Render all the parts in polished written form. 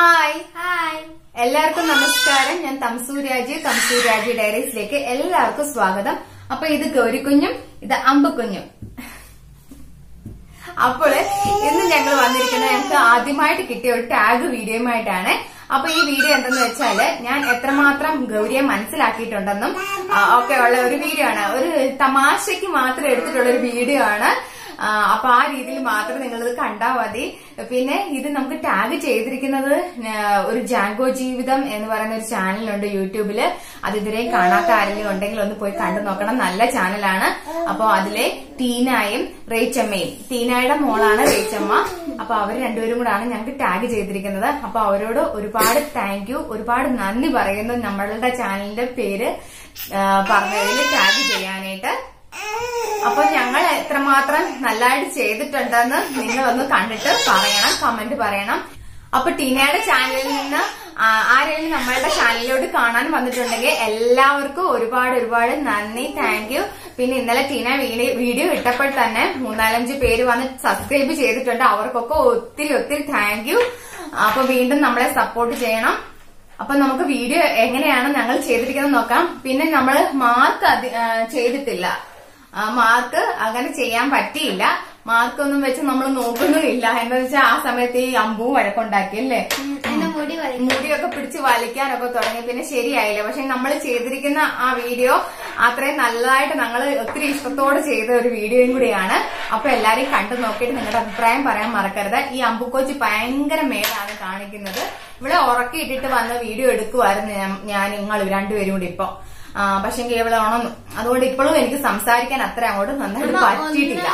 Hi hi എല്ലാവർക്കും നമസ്കാരം. ഞാൻ തംസൂരാജി ഡയറീസിലേക്ക് എല്ലാവർക്കും സ്വാഗതം. അപ്പൊ ഇത് ഗൗരിക്കുഞ്ഞും ഇത് അമ്പുക്കുഞ്ഞും. അപ്പോൾ ഇന്ന് ഞങ്ങൾ വന്നിരിക്കുന്നത് ഞങ്ങൾക്ക് ആദ്യമായിട്ട് കിട്ടിയ ഒരു ടാഗ് വീഡിയോയുമായിട്ടാണ്. അപ്പൊ ഈ വീഡിയോ എന്തെന്ന് വെച്ചാല് ഞാൻ എത്രമാത്രം ഗൗരിയെ മനസ്സിലാക്കിയിട്ടുണ്ടെന്നും ഒക്കെ ഉള്ള ഒരു വീഡിയോ ആണ്. ഒരു തമാശയ്ക്ക് മാത്രം എടുത്തിട്ടുള്ള ഒരു വീഡിയോ ആണ്. അപ്പൊ ആ രീതിയിൽ മാത്രം നിങ്ങളിത് കണ്ടാൽ മതി. പിന്നെ ഇത് നമുക്ക് ടാഗ് ചെയ്തിരിക്കുന്നത് ഒരു ജാങ്കോ ജീവിതം എന്ന് പറയുന്ന ഒരു ചാനലുണ്ട് യൂട്യൂബില്. അത് ഇതുവരെയും കാണാത്ത ആരെങ്കിലും ഉണ്ടെങ്കിൽ ഒന്ന് പോയി കണ്ടു നോക്കണം. നല്ല ചാനലാണ്. അപ്പൊ അതിലെ ടീനായും റേച്ചമ്മയും, ടീനായുടെ മോളാണ് റേച്ചമ്മ. അപ്പൊ അവർ രണ്ടുപേരും കൂടാണ് ഞങ്ങൾക്ക് ടാഗ് ചെയ്തിരിക്കുന്നത്. അപ്പൊ അവരോട് ഒരുപാട് താങ്ക് യു, ഒരുപാട് നന്ദി പറയുന്നു നമ്മളുടെ ചാനലിന്റെ പേര് പറഞ്ഞതിൽ ടാഗ് ചെയ്യാനായിട്ട്. അപ്പൊ ഞങ്ങൾ എത്രമാത്രം നല്ലതായിട്ട് ചെയ്തിട്ടുണ്ടെന്ന് നിങ്ങളൊന്ന് കണ്ടിട്ട് പറയണം, കമന്റ് പറയണം. അപ്പൊ ടീനയുടെ ചാനലിൽ നിന്ന് ആരെങ്കിലും നമ്മളുടെ ചാനലിലോട്ട് കാണാൻ വന്നിട്ടുണ്ടെങ്കിൽ എല്ലാവർക്കും ഒരുപാട് നന്ദി, താങ്ക് യു. പിന്നെ ഇന്നലെ ടീന വീഡിയോ ഇട്ടപ്പോൾ തന്നെ 3-4 പേര് വന്ന് സബ്സ്ക്രൈബ് ചെയ്തിട്ടുണ്ട്. അവർക്കൊക്കെ ഒത്തിരി താങ്ക് യു. അപ്പൊ വീണ്ടും നമ്മളെ സപ്പോർട്ട് ചെയ്യണം. അപ്പൊ നമുക്ക് വീഡിയോ എങ്ങനെയാണ് ഞങ്ങൾ ചെയ്തിരിക്കുന്നത് നോക്കാം. പിന്നെ നമ്മൾ മാർക്ക് ചെയ്തിട്ടില്ല. മാർക്ക് അങ്ങനെ ചെയ്യാൻ പറ്റിയില്ല. മാർക്കൊന്നും വെച്ച് നമ്മൾ നോക്കുന്നുമില്ല. എന്താ വെച്ചാൽ ആ സമയത്ത് ഈ അമ്പൂ വഴക്കുണ്ടാക്കിയല്ലേ, മുടിയൊക്കെ പിടിച്ച് വലിക്കാനൊക്കെ തുടങ്ങി. പിന്നെ ശരിയായില്ല. പക്ഷെ നമ്മൾ ചെയ്തിരിക്കുന്ന ആ വീഡിയോ അത്രയും നല്ലതായിട്ട് ഞങ്ങൾ ഒത്തിരി ഇഷ്ടത്തോടെ ചെയ്ത ഒരു വീഡിയോയും കൂടിയാണ്. അപ്പൊ എല്ലാരെയും കണ്ടു നോക്കിയിട്ട് നിങ്ങളുടെ അഭിപ്രായം പറയാൻ മറക്കരുത്. ഈ അമ്പുക്കോച്ച് ഭയങ്കര മേലാണ് കാണിക്കുന്നത്. ഇവിടെ ഉറക്കിയിട്ടിട്ട് വന്ന് വീഡിയോ എടുക്കുമായിരുന്നു ഞാൻ നിങ്ങൾ രണ്ടുപേരും കൂടി. ഇപ്പൊ പക്ഷെങ്കിൽ ഇവിടെ ഉണന്നു. അതുകൊണ്ട് ഇപ്പോഴും എനിക്ക് സംസാരിക്കാൻ അത്ര അങ്ങോട്ട് നന്നായിട്ട് പറ്റിയിട്ടില്ല.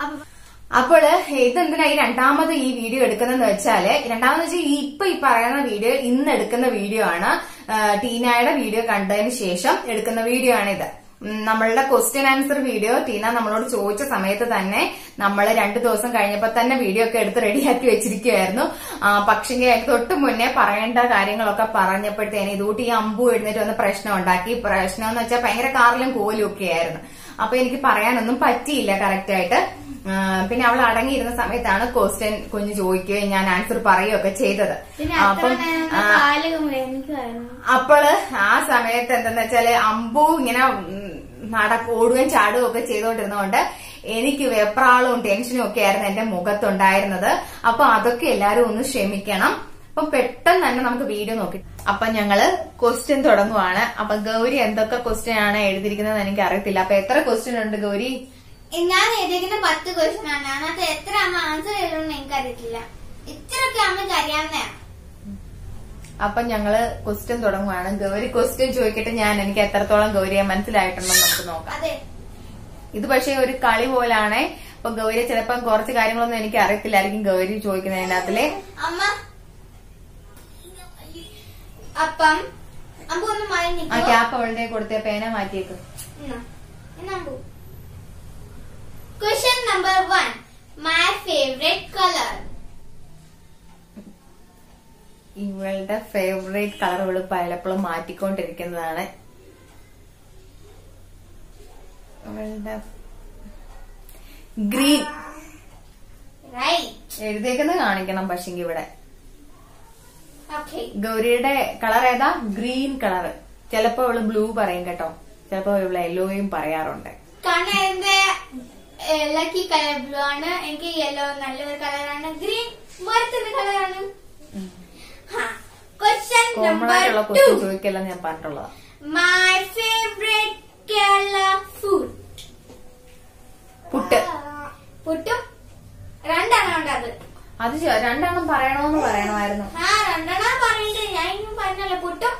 അപ്പോൾ ഇതെന്തിനാ ഈ രണ്ടാമത് ഈ വീഡിയോ എടുക്കുന്നതെന്ന് വെച്ചാല്, രണ്ടാമതെന്ന് വെച്ചാൽ ഇപ്പൊ ഈ പറയുന്ന വീഡിയോ ഇന്ന് എടുക്കുന്ന വീഡിയോ ആണ്. ടീനയുടെ വീഡിയോ കണ്ടതിന് ശേഷം എടുക്കുന്ന വീഡിയോ ആണിത്. നമ്മളുടെ ക്വസ്റ്റ്യൻ ആൻസർ വീഡിയോ ടീന നമ്മളോട് ചോദിച്ച സമയത്ത് തന്നെ നമ്മൾ 2 ദിവസം കഴിഞ്ഞപ്പോ തന്നെ വീഡിയോ ഒക്കെ എടുത്ത് റെഡിയാക്കി വെച്ചിരിക്കുവായിരുന്നു. പക്ഷെങ്കിൽ അതിന് തൊട്ട് മുന്നേ പറയേണ്ട കാര്യങ്ങളൊക്കെ പറഞ്ഞപ്പോഴത്തേന് ഇതുകൂട്ടി ഈ അമ്പു എഴുന്നേറ്റ് വന്ന് പ്രശ്നം ഉണ്ടാക്കി. പ്രശ്നം എന്ന് വെച്ചാൽ ഭയങ്കര കാറിലും കോലും ഒക്കെ ആയിരുന്നു. അപ്പൊ എനിക്ക് പറയാനൊന്നും പറ്റിയില്ല കറക്റ്റ് ആയിട്ട്. പിന്നെ അവൾ അടങ്ങിയിരുന്ന സമയത്താണ് ക്വസ്റ്റ്യൻ കുഞ്ഞ് ചോദിക്കുകയും ഞാൻ ആൻസർ പറയുകയൊക്കെ ചെയ്തത്. അപ്പം അപ്പോൾ ആ സമയത്ത് എന്തെന്ന് വെച്ചാല് അമ്പു ഇങ്ങനെ ഓടുകയും ചാടുകയും ഒക്കെ ചെയ്തുകൊണ്ടിരുന്നതുകൊണ്ട് എനിക്ക് വെപ്രാളവും ടെൻഷനും ഒക്കെ ആയിരുന്നു എന്റെ മുഖത്തുണ്ടായിരുന്നത്. അപ്പൊ അതൊക്കെ എല്ലാരും ഒന്ന് ക്ഷമിക്കണം. അപ്പൊ പെട്ടെന്ന് തന്നെ നമുക്ക് വീഡിയോ നോക്കി. അപ്പൊ ഞങ്ങള് ക്വസ്റ്റ്യൻ തുടങ്ങുവാണ്. അപ്പൊ ഗൗരി എന്തൊക്കെ ക്വസ്റ്റ്യൻ ആണ് എഴുതിയിരിക്കുന്നത് എനിക്ക് അറിയത്തില്ല. അപ്പൊ എത്ര ക്വസ്റ്റ്യൻ ഉണ്ട് ഗൗരി? ഞാൻ എഴുതിയിരിക്കുന്ന 10 ക്വസ്റ്റ്യൻ ആണ്. അതിനകത്ത് എത്ര അമ്മ ആൻസർ ചെയ്യണമെന്ന് എനിക്കറിയത്തില്ല. ഇത്രയൊക്കെ അമ്മയ്ക്ക് അറിയാവുന്ന. അപ്പൊ ഞങ്ങള് ക്വസ്റ്റ്യൻ തുടങ്ങുവാണ്. ഗൗരി ക്വസ്റ്റ്യൻ ചോദിക്കട്ടെ. എനിക്ക് എത്രത്തോളം ഗൗരിയെ മനസ്സിലായിട്ടുണ്ടോ നമുക്ക് നോക്കാം. ഇത് പക്ഷെ ഒരു കളി പോലാണേ. അപ്പൊ ഗൗരിയെ ചിലപ്പം കുറച്ച് കാര്യങ്ങളൊന്നും എനിക്ക് അറിയത്തില്ലായിരിക്കും ഗൗരി ചോദിക്കുന്നതിനകത്തില്. അമ്മ അപ്പം ഒന്ന് മാറി ആ ക്യാപ്പ് അവളുടെ കൊടുത്ത പേന മാറ്റിയേക്ക്. Question number 1. My favorite color. ഇവളുടെ ഫേവറേറ്റ് കളർ ഇവള് പലപ്പോഴും മാറ്റിക്കൊണ്ടിരിക്കുന്നതാണ്. ഇവളുടെ ഗ്രീൻ എഴുതിയേക്കുന്നത് കാണിക്കണം. പക്ഷെങ്കിൽ ഇവിടെ ഗൗരിയുടെ കളർ ഏതാ? Green colour. ചിലപ്പോ ഇവള് ബ്ലൂ പറയും കേട്ടോ. ചിലപ്പോ ഇവള് യെല്ലോയും പറയാറുണ്ട്. കാരണം എന്റെ ലക്കി കളർ ബ്ലൂ ആണ്. എനിക്ക് യെല്ലോ നല്ലൊരു കളറാണ്. ഗ്രീൻ മരത്തിന്റെ കളറാണ്. ക്വസ്റ്റ്യൻ നമ്പർ 2 ചോദിക്കല്ല ഞാൻ പറഞ്ഞിട്ടുള്ളതാ. My favourite Kerala food. പുട്ടും 2 ഉണ്ടത്. അത് 2 പറയണോന്ന് പറയണമായിരുന്നു. 2 പറഞ്ഞിട്ട് ഞാൻ ഇന്നും പറഞ്ഞല്ലോ. പുട്ടും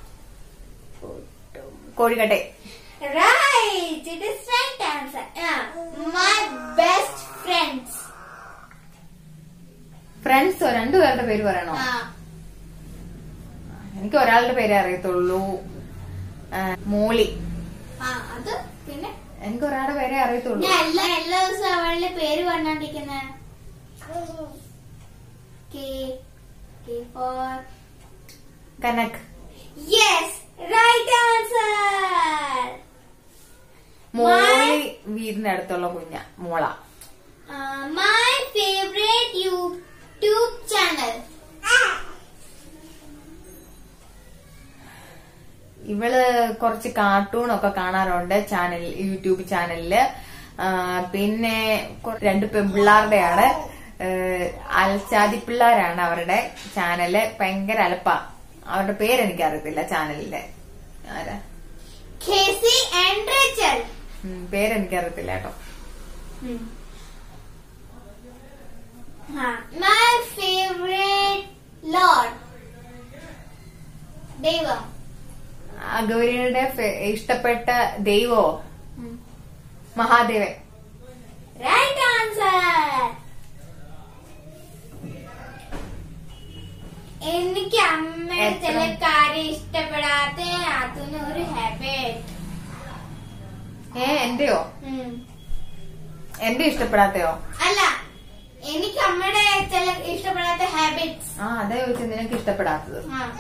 കോഴിക്കട്ടെ. Right, it is right answer. My best friends. ഫ്രണ്ട്സോ? 2 പേരുടെ പേര് പറയണോ? എനിക്ക് ഒരാളുടെ പേരേ അറിയത്തുള്ളൂ, മോളി. അത് പിന്നെ എനിക്ക് ഒരാളുടെ പേരേ അറിയത്തുള്ളൂ. എല്ലാ ദിവസവും അവളുടെ പേര് പറഞ്ഞോണ്ടിരിക്കുന്ന. കനക്. Yes, right answer. മോളി വീടിന്റെ അടുത്തുള്ള മോള. My favorite YouTube channel. ഇവള് കുറച്ച് കാർട്ടൂണൊക്കെ കാണാറുണ്ട് യൂട്യൂബ് ചാനലില്. പിന്നെ 2 പെൺപിള്ളാരുടെയാണ്, അൽച്ചാതി പിള്ളേരാണ് അവരുടെ ചാനല്. ഭയങ്കര അലപ്പ. അവരുടെ പേരെനിക്കറിയത്തില്ല ചാനലിന്റെ. ആരാ? പേരെനിക്കറിയത്തില്ല കേട്ടോ. My favorite Lord ദൈവം. ഗൗരിയുടെ ഇഷ്ടപ്പെട്ട ദൈവോ? മഹാദേവൻ. Right answer. എനിക്ക് അമ്മയുടെ ചില കാര്യം ഇഷ്ടപ്പെടാത്ത അതിനൊരു ഹാബിറ്റ്. എന്റെയോ? എന്റെ ഇഷ്ടപ്പെടാത്തയോ? അല്ല, എനിക്ക് അമ്മയുടെ ചില ഇഷ്ടപ്പെടാത്ത ഹാബിറ്റ്സ്. അതാ ചോദിച്ചത്, നിനക്ക് ഇഷ്ടപ്പെടാത്തത്.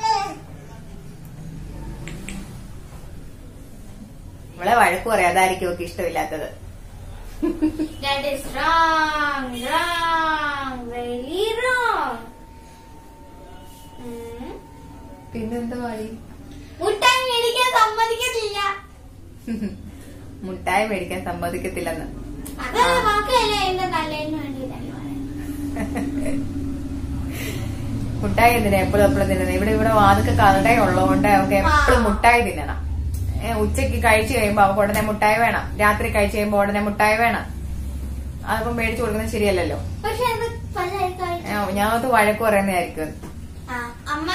നമ്മളെ വഴക്ക് പറയാം, അതായിരിക്കും ഒക്കെ ഇഷ്ടമില്ലാത്തത്. That is wrong, wrong, very wrong. പിന്നെന്താ വഴി? മുട്ടായി മേടിക്കാൻ സമ്മതിക്കത്തില്ല. മുട്ടായി മേടിക്കാൻ സമ്മതിക്കത്തില്ലെന്ന്. അതല്ല, ബാക്കിയല്ല എന്റെ നല്ലതിന് വേണ്ടിയിട്ടല്ല. മുട്ടായി എന്തിനാ എപ്പോഴും തിന്നുന്നത്? ഇവിടെ വാതൊക്കെ കട ഉള്ളതുകൊണ്ട് അവർക്ക് എപ്പോഴും മുട്ടായി തിന്നണം. ഉച്ചക്ക് കഴിച്ചു കഴിയുമ്പോ അവർക്ക് ഉടനെ മുട്ടായി വേണം, രാത്രി കഴിച്ചു കഴിയുമ്പോ ഉടനെ മുട്ടായി വേണം. അതിപ്പോ മേടിച്ചു കൊടുക്കുന്നത് ശരിയല്ലല്ലോ. ഞാനത് വഴക്ക് പറയുന്നതായിരിക്കും. അമ്മ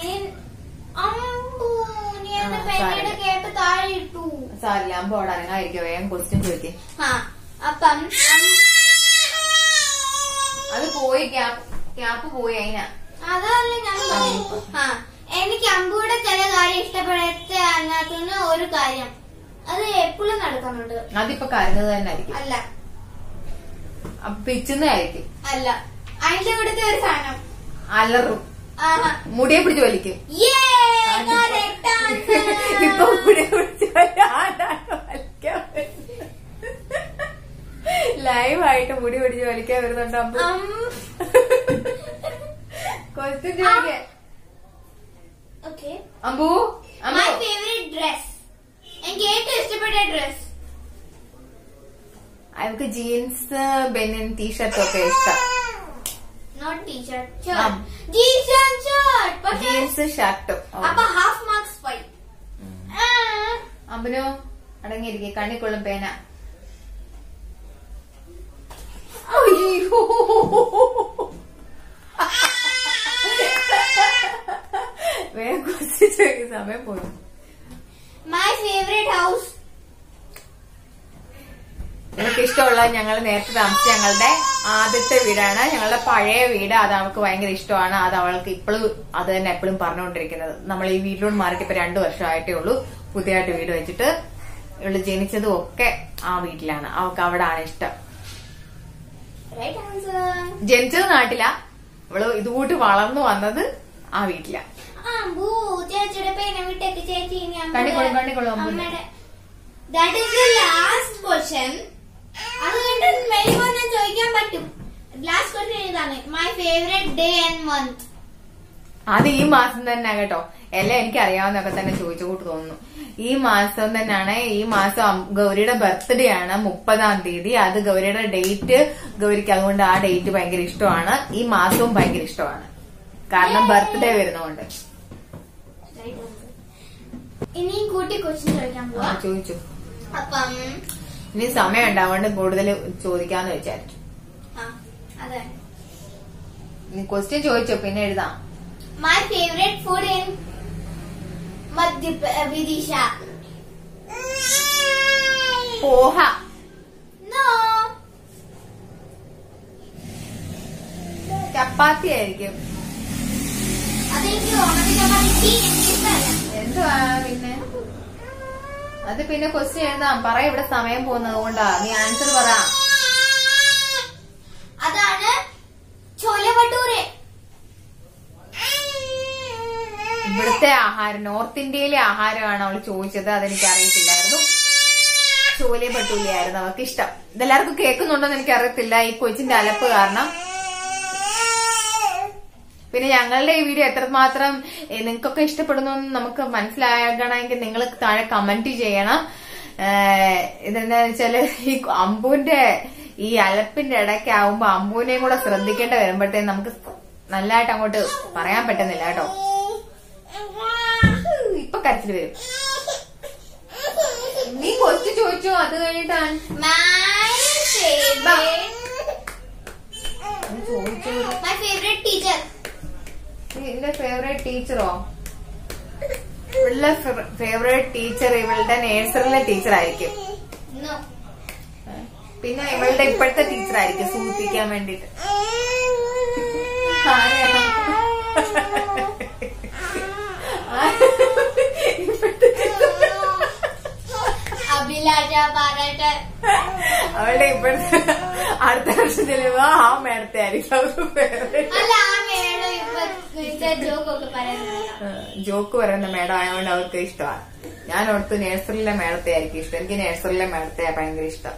സാരില്ല, അമ്പോ അവിടെ അനങ്ങായിരിക്കും. വേഗം ക്വസ്റ്റ്യൻ ചോദിക്കേ. അപ്പം അത് പോയി, ക്യാപ്പ് പോയി. അതിനാ അതല്ല ഞാൻ എനിക്ക് അമ്പൂടെ ചില കാര്യം ഇഷ്ടപ്പെടാത്ത അതിനകത്തുനിന്ന് ഒരു കാര്യം, അത് എപ്പോഴും നടക്കുന്നുണ്ട്. അതിപ്പോ കരഞ്ഞത് തന്നെ ആയിരിക്കും. അല്ല, പിച്ചുന്നതായിരിക്കും. അല്ല, അതിന്റെ കൂടത്തെ ഒരു സാധനം അലറും, മുടിയെ പിടിച്ച് വലിക്കും. ഇപ്പൊ മുടിയെ പിടിച്ച് ലൈവായിട്ട് മുടി പിടിച്ച് വലിക്കാൻ വരുന്നുണ്ട്. ക്വസ്റ്റ്യൻ ചോദിക്കേ. Ambu, my favourite dress. എനിക്ക് ഏറ്റവും ഇഷ്ടപ്പെട്ട ഡ്രസ് അവർക്ക് ജീൻസ്, ബനിയൻ, ടീഷർട്ട് ഒക്കെ ഇഷ്ടം. Not T shirt, shirt. Jeans and shirt. Jeans ഷർട്ടും. അപ്പൊ ഹാഫ് മാർക്സ് പോയി. അമ്പനോ അടങ്ങിയിരിക്കും, കണ്ണിക്കൊള്ളും പേന. വേഗം കുറച്ച് ചോദിക്കുന്ന സമയം പോയി. My favourite house. എനിക്ക് ഇഷ്ടമുള്ള, ഞങ്ങൾ നേരത്തെ താമസിച്ച ഞങ്ങളുടെ ആദ്യത്തെ വീടാണ്. ഞങ്ങളുടെ പഴയ വീട്. അത് അവൾക്ക് ഭയങ്കര ഇഷ്ടമാണ്. അത് അവൾക്ക് ഇപ്പോഴും അത് തന്നെ എപ്പോഴും പറഞ്ഞുകൊണ്ടിരിക്കുന്നത്. നമ്മൾ ഈ വീട്ടിലോട്ട് മാറിയിട്ട് ഇപ്പൊ 2 വർഷമായിട്ടേ ഉള്ളൂ. പുതിയതായിട്ട് വീട് വെച്ചിട്ട് ഇവള് ജനിച്ചതും ഒക്കെ ആ വീട്ടിലാണ്. അവൾക്ക് അവിടാണ് ഇഷ്ടം. ജനിച്ചത് നാട്ടിലാ, ഇവള് ഇതുകൂട്ട് വളർന്നു വന്നത് ആ വീട്ടിലാ. ചേച്ചിയുടെ പേന വിട്ടേക്ക് ചേച്ചി. കണ്ണിക്കൊള്ളും. That is the last question. അത് കണ്ട് മെയിൻ ചോദിക്കാൻ പറ്റും. ലാസ്റ്റ് ക്വസ്റ്റ്യൻ ഇതാണ്, my favourite day and month. അത് ഈ മാസം തന്നെ കേട്ടോ. എല്ലാം എനിക്ക് അറിയാവുന്നൊക്കെ തന്നെ ചോദിച്ചു കൂട്ട് തോന്നുന്നു. ഈ മാസം തന്നെയാണ്. ഈ മാസം ഗൗരിയുടെ ബർത്ത്ഡേ ആണ്, 30-ാം തീയതി. അത് ഗൗരിയുടെ ഡേറ്റ് ഗൗരിക്ക്, അതുകൊണ്ട് ആ ഡേറ്റ് ഭയങ്കര ഇഷ്ടമാണ്. ഈ മാസവും ഭയങ്കര ഇഷ്ടമാണ്, കാരണം ബർത്ത്ഡേ വരുന്നതുകൊണ്ട്. ഇനിയും കൂട്ടി ക്വസ്റ്റ്യൻ ചോദിക്കാൻ പോവാ. ചോദിച്ചു. അപ്പം ഇനി സമയം ഉണ്ടാവുകൊണ്ട് കൂടുതൽ ചോദിക്കാന്ന് വിചാരിച്ചു. അതെ, നീ ക്വസ്റ്റ്യൻ ചോദിച്ചോ, പിന്നെ എഴുതാം. My favourite food in Vidisha. Poha. No, ചപ്പാത്തി ആയിരിക്കും. അതെനിക്ക് ഓണത്തിന് ചപ്പാത്തി എന്തുവാ പിന്നെ? അത് പിന്നെ ക്വസ്റ്റ്യൻ എഴുതാം. പറ, ഇവിടെ സമയം പോകുന്നത് കൊണ്ടാ. നീ ആൻസർ പറ. അതാണ് ചോല ഭട്ടൂരെ. ഇവിടുത്തെ ആഹാരം, നോർത്ത് ഇന്ത്യയിലെ ആഹാരമാണ് അവള് ചോദിച്ചത്. അതെനിക്ക് അറിയത്തില്ലായിരുന്നു. ചോലെ ഭട്ടൂരയായിരുന്നു അവർക്ക് ഇഷ്ടം. ഇതെല്ലാവർക്കും കേൾക്കുന്നുണ്ടോന്ന് എനിക്ക് അറിയത്തില്ല, ഈ കൊച്ചിന്റെ അലപ്പ് കാരണം. പിന്നെ ഞങ്ങളുടെ ഈ വീഡിയോ എത്രമാത്രം നിങ്ങൾക്കൊക്കെ ഇഷ്ടപ്പെടുന്നു എന്ന് നമുക്ക് മനസ്സിലാകണമെങ്കിൽ നിങ്ങൾ താഴെ കമന്റ് ചെയ്യണം. ഇതെന്താ വെച്ചാല് ഈ അമ്പുവിന്റെ ഈ അലപ്പിന്റെ ഇടയ്ക്ക് ആവുമ്പോ അമ്പുവിനെയും കൂടെ ശ്രദ്ധിക്കേണ്ടി വരുമ്പോഴത്തേക്കും നമുക്ക് നല്ലതായിട്ട് അങ്ങോട്ട് പറയാൻ പറ്റുന്നില്ല കേട്ടോ. ഇപ്പൊ കരച്ചിൽ വരും. നീ കൊച്ചു ചോദിച്ചോ, അത് കഴിഞ്ഞിട്ടാണ് നിന്റെ ഫേവറേറ്റ് ടീച്ചറോ? ഇവളുടെ ഫേവറേറ്റ് ടീച്ചർ ഇവളുടെ നേഴ്സറിയിലെ ടീച്ചർ ആയിരിക്കും. പിന്നെ ഇവളുടെ ഇപ്പോഴത്തെ ടീച്ചർ ആയിരിക്കും സൂചിപ്പിക്കാൻ വേണ്ടിട്ട്. അവളുടെ ഇപ്പോഴത്തെ അടുത്ത വർഷം ചെല്ലുമ്പോ ആ മേടത്തെ ആയിരിക്കും ജോക്ക് പറയുന്ന മേഡം ആയതുകൊണ്ട് അവർക്ക് ഇഷ്ടമാണ്. ഞാൻ ഓർത്ത് നേഴ്സറിയിലെ മേടത്തെ ആയിരിക്കും ഇഷ്ടം. എനിക്ക് നേഴ്സറിയിലെ മേടത്തെ ഭയങ്കര ഇഷ്ടം.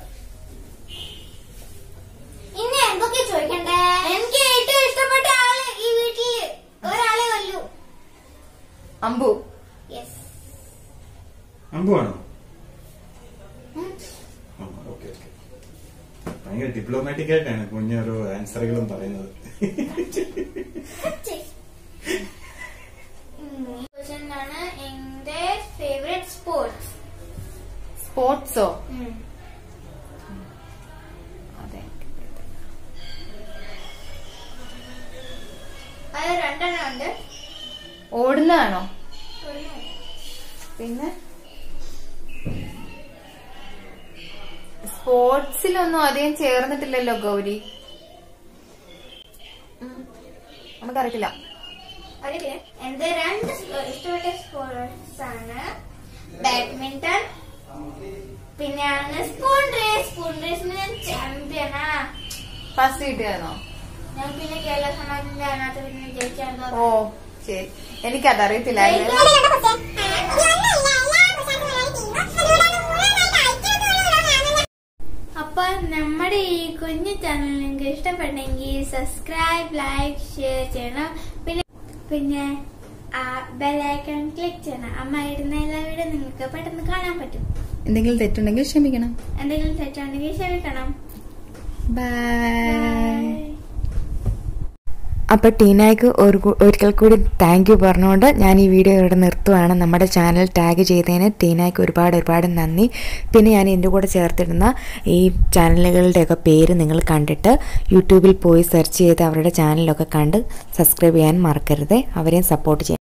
ഇനി എന്തൊക്കെ ചോദിക്കണ്ടേ? എനിക്ക് ഏറ്റവും ഇഷ്ടപ്പെട്ട ആള് ഈ വീട്ടില് ഒരാളെ കൊല്ലു. അമ്പു. അമ്പുവാണോ? ഭയങ്കര ഡിപ്ലോമാറ്റിക് ആയിട്ടാണ് കുഞ്ഞൊരു ആൻസറുകളും പറയുന്നത്. എന്റെ ഫേവറേറ്റ് സ്പോർട്സോ? അത് രണ്ടെണ്ണം ഉണ്ട്. ഓടുന്നതാണോ? പിന്നെ സ്പോർട്സിലൊന്നും അധികം ചേർന്നിട്ടില്ലല്ലോ ഗൗരി. നമുക്കറിയില്ല. എന്റെ രണ്ട് ഇഷ്ടപ്പെട്ട സ്പോർട്സ് ആണ് ബാഡ്മിന്റൺ, പിന്നെയാണ് സ്പൂൺ റേസ്. സ്പൂൺ റേസിന് ഞാൻ ചാമ്പ്യനാ. ഫസ്റ്റ് കിട്ടിയാണോ? ഞാൻ പിന്നെ കേരള സമാജിന്റെ അതിനകത്ത് പിന്നെ ജയിച്ചായിരുന്നു. ഓ ശരി, എനിക്കതറിയത്തില്ലായിരുന്നു. അപ്പൊ നമ്മുടെ ഈ കുഞ്ഞു ചാനൽ നിങ്ങൾക്ക് ഇഷ്ടപ്പെട്ടെങ്കിൽ സബ്സ്ക്രൈബ്, ലൈക്ക്, ഷെയർ ചെയ്യണം. പിന്നെ ആ ബെല്ലൈക്കൺ ക്ലിക്ക് ചെയ്യണം. അമ്മ ഇടുന്ന എല്ലാ വീഡിയോ നിങ്ങൾക്ക് പെട്ടെന്ന് കാണാൻ പറ്റും. എന്തെങ്കിലും തെറ്റുണ്ടെങ്കിൽ ക്ഷമിക്കണം. ബൈ. അപ്പോൾ ടീനായ്ക്ക് ഒരിക്കൽ കൂടി താങ്ക് യു പറഞ്ഞുകൊണ്ട് ഞാൻ ഈ വീഡിയോ ഇവിടെ നിർത്തുവാണ്. നമ്മുടെ ചാനൽ ടാഗ് ചെയ്തതിന് ടീനായ്ക്ക് ഒരുപാട് നന്ദി. പിന്നെ ഞാൻ എൻ്റെ കൂടെ ചേർത്തിടുന്ന ഈ ചാനലുകളുടെയൊക്കെ പേര് നിങ്ങൾ കണ്ടിട്ട് യൂട്യൂബിൽ പോയി സെർച്ച് ചെയ്ത് അവരുടെ ചാനലൊക്കെ കണ്ട് സബ്സ്ക്രൈബ് ചെയ്യാൻ മറക്കരുത്. അവരെയും സപ്പോർട്ട് ചെയ്യാൻ.